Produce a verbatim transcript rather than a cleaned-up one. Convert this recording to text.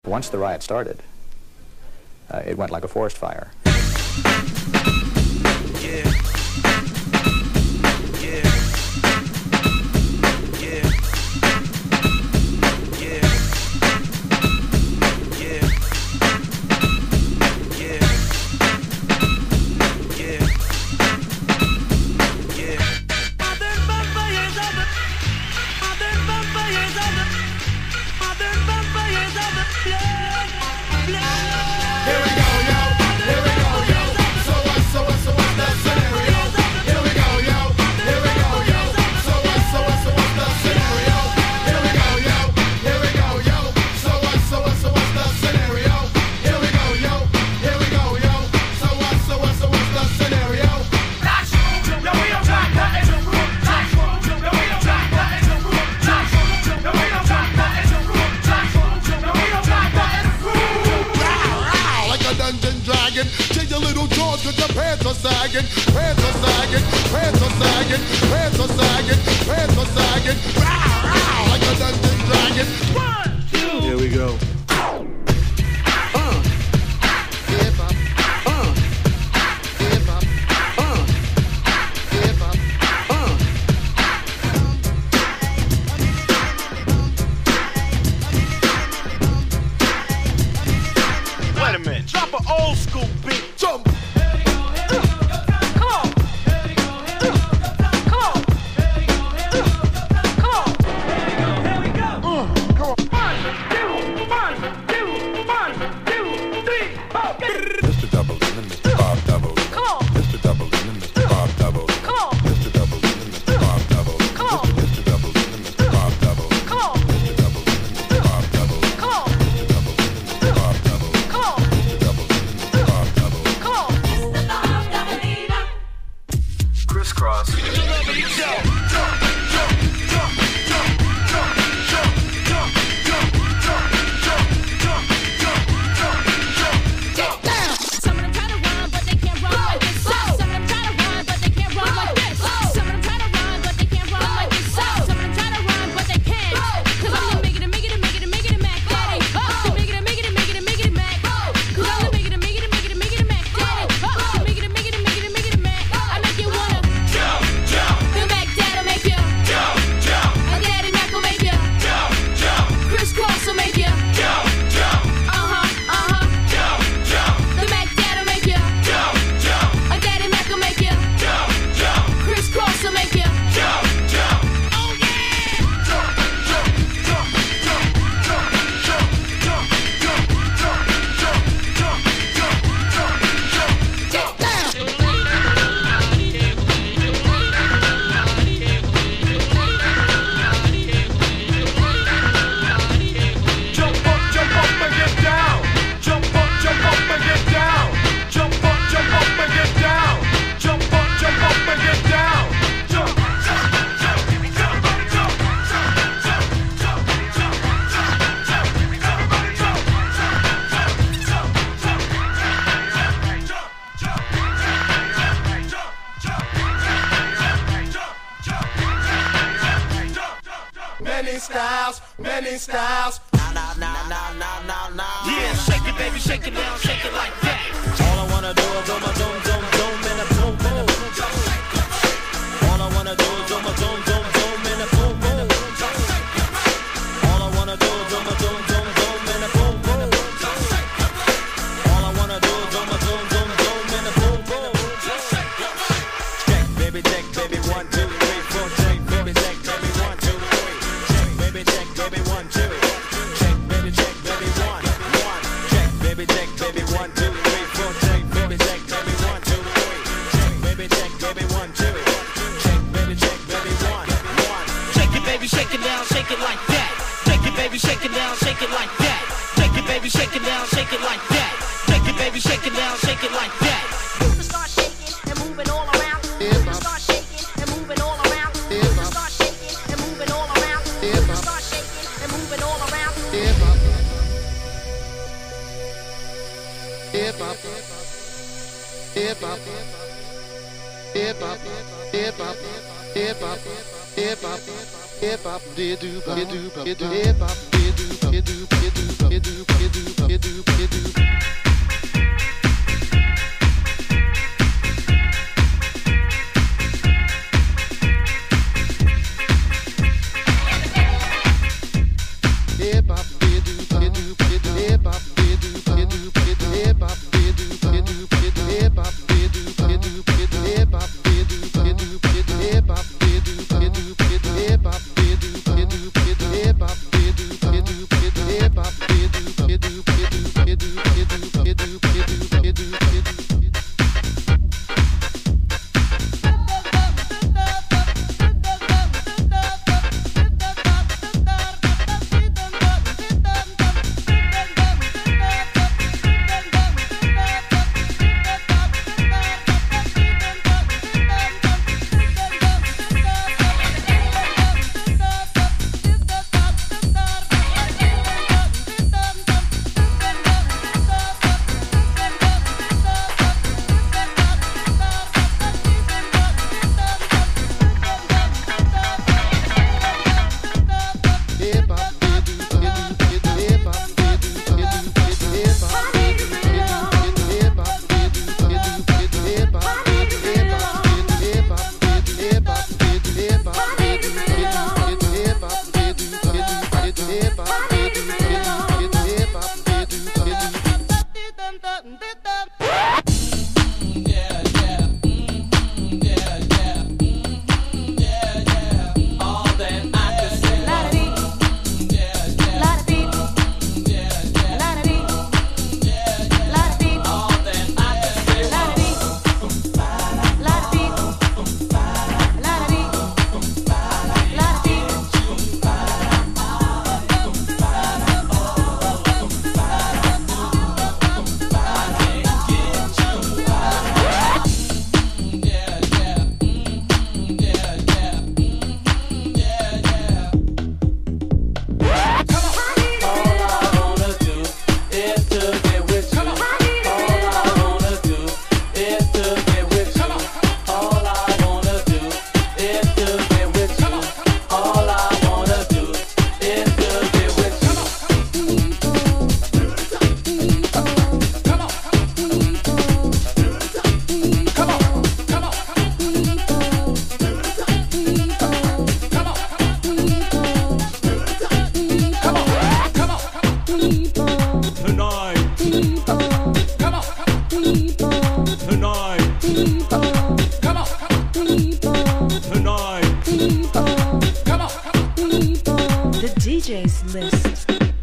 Once the riot started, uh, it went like a forest fire. Yeah. Yeah. Yeah. Yeah. Yeah. Yeah. Yeah. Yeah. Modern vampires of the Modern vampires of the Modern vampires of the blood. Blood. Here we go, yo. Here we go, yo. So what, so what, so what's the scenario? Here we go, yo. Here we go, yo. So what, so what, so what's the scenario? Here we go, yo. Here we go, yo. So what, so what, so what's the scenario? Here we go, yo. Here we go, yo. So what, so what, so what's the scenario? No, we don't try nothing. No, we don't try nothing. No, we don't try nothing. No, we don't try nothing. No, we don't try nothing. Like a dungeon dragon, change your little jaws 'cause your pants are sagging, pants are sagging, pants are sagging, pants are sagging, pants are sagging. Row, row, like a dungeon dragon. One, two. Here we go. Uh, hip hop, uh, hip hop, uh, hip hop, uh. Wait a minute. Drop an old school beat. Jump. Mister Double D and Mister Bob Double D. Mister Double D and Mister Bob Double D. Mister Double D and Mister Bob Double D. Mister Double D and Mister Bob Double D. Mister Double D and Mister Bob Double D. Mister Double D and Mister Bob Double D. Mister Double D and Mister Bob Double D. Crisscross. Some of them try to rhyme, but they can't rhyme like this. Some of them try to rhyme, but they can't rhyme like this. Some of them try to rhyme, but they can't rhyme like this. Some of them try to rhyme, but they can't. 'Cause I'm the make it, make it, make it, make it, Mac Daddy. The make it, make it, make it, make it, Mac. 'Cause I'm the make it, make it, make it, make it, Mac Daddy. The make it, make it, make it, make it, Mac. I make you wanna jump, jump. The Mac Daddy will make you jump, jump. A Daddy Mac will make you jump, jump. Crisscross will make you jump, jump. Uh huh, uh huh. Jump, jump. The Mac Daddy will make you jump, jump. A Daddy Mac will make you jump, jump. Crisscross will make you jump, jump. Oh yeah. Jump, jump, jump, jump, jump, jump, jump, jump, jump, jump, jump, jump, jump, jump, jump. Jump up, jump up and get down. Jump up, jump up and get down. Jump up, jump up and get down. Jump up, jump up and get down. Jump, jump, jump, jump, jump, jump, jump, jump, jump, jump, everybody jump, jump, jump, jump, jump, jump. Many styles, many styles. Yeah, shake it, baby, shake it down, shake it like that. All I wanna do is do my zoom, zoom, zoom in a boom, boom. All I wanna do is do my zoom, zoom, zoom in a boom, boom. All I wanna do is do my zoom, zoom, zoom in a boom, boom. All I wanna do is do my zoom, zoom, zoom in a boom, boom. Check, baby, check, baby, one, two, three, four, check, baby, check, baby, one, two, three. Check, baby, check, baby, one, two. Check, baby, check, baby, one, one. Check, baby, check, baby, one, two, three, four. Check, baby, check, baby, one, two, three. Check, baby, check, baby, one, two. Check, baby, check, baby, one, one. Shake it, baby, shake it down, shake it like that. Shake it, baby, shake it down, shake it like that. Shake it, baby, shake it down, shake it like that. Shake it, baby, shake it down, shake it like that. Start shaking and moving all around. Start shaking and moving all around. Start shaking and moving all around. Start shaking and moving all around. Hip hop, hip hop, hip hop, hip hop, hip hop, hip hop, hip hop. Hip hop did do did do did do hip hop did do did do did do did do did do did do did do. Hip hop did do did do did do hip hop did do did do did do hip hop did do did do did do hip hop did do did do did do hip hop did do did do did do hip hop did do did do did do hip hop did do did do did do hip hop did do did do did do hip hop did do did do did do did do did do did do did do did do did do. The D J's list.